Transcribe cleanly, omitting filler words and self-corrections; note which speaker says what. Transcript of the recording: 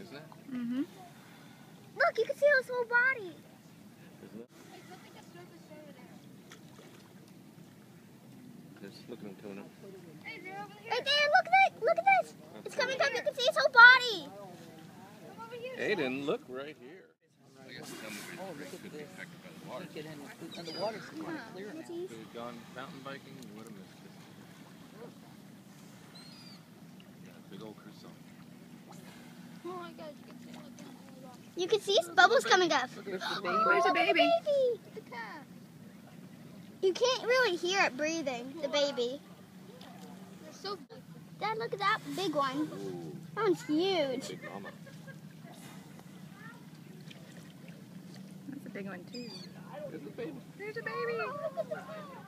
Speaker 1: isn't it?
Speaker 2: Mm-hmm. Look, you can see his whole body.
Speaker 1: Isn't it? Just look at him, Tuna.
Speaker 2: Right there, look at it. Look at this. It's coming up. You can see his whole body.
Speaker 1: Aiden, look right here. I guess some of it could be affected by the water.
Speaker 3: And the water's kind of clear now.
Speaker 1: If we had gone mountain biking, we would have missed this. Got a big old croissant.
Speaker 4: Oh my God,
Speaker 2: You can see his bubbles coming up.
Speaker 3: There's the baby.
Speaker 2: Where's the baby?
Speaker 4: the cat.
Speaker 2: You can't really hear it breathing, the baby.
Speaker 4: They're so big.
Speaker 2: Dad, look at that big one.
Speaker 1: Ooh,
Speaker 2: That one's huge.
Speaker 1: big mama.
Speaker 3: That's a big one too.
Speaker 1: There's the baby.
Speaker 3: There's a baby.
Speaker 2: Oh, look at the baby.